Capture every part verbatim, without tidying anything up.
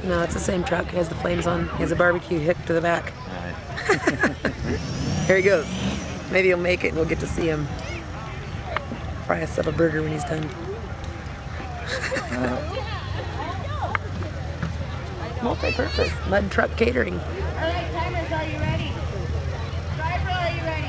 No, it's the same truck. He has the flames on. He has a barbecue hooked to the back. Alright. Here he goes. Maybe he'll make it and we'll get to see him fry us up a burger when he's done. uh, Multi-purpose. Mud truck catering. Alright, timers, are you ready? Driver, are you ready?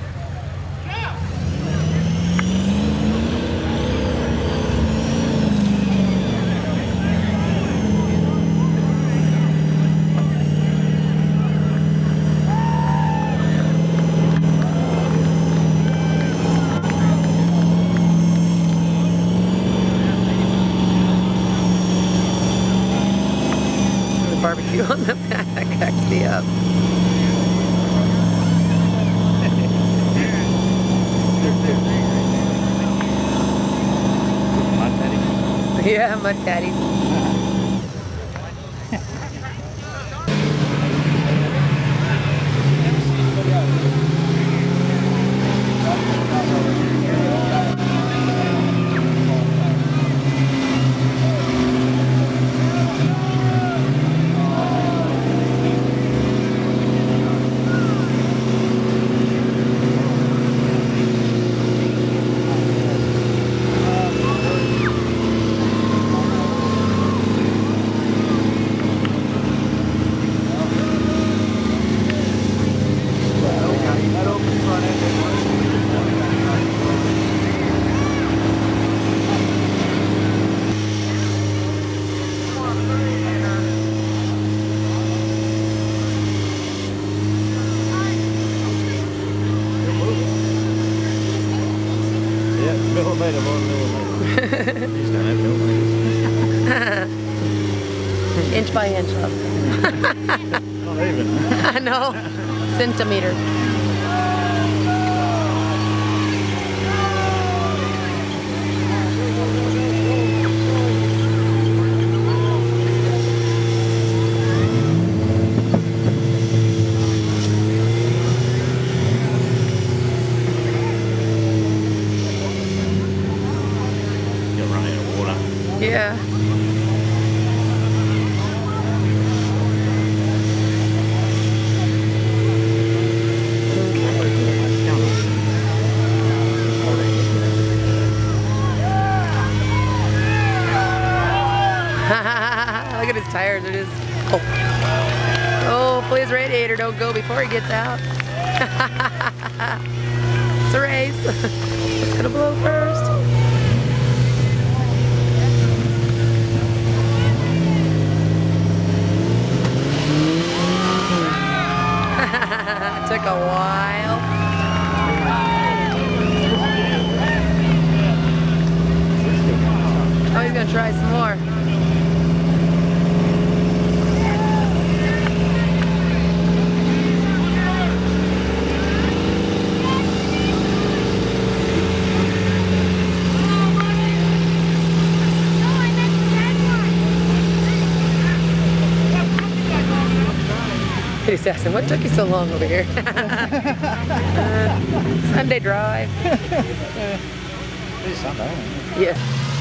Barbecue on the back cracks me up. Mud patties? Yeah, mud patties. Millimeter, one millimeter. He's don't have millimeters. Inch by inch, love. Not even. I know. Centimeter. You're running out of water. Yeah. Look at his tires, it is. Oh. Oh, hopefully his radiator don't go before he gets out. It's a race. It's gonna blow first. Took a while. Oh, he's gonna try some more. He's asking, what took you so long over here? uh, Sunday drive. It's Sunday, isn't it? Yeah.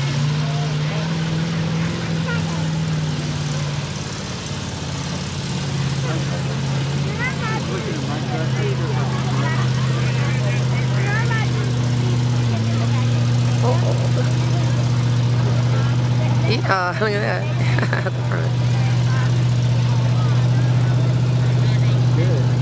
Oh. Yeah, look at that. At the front. Good.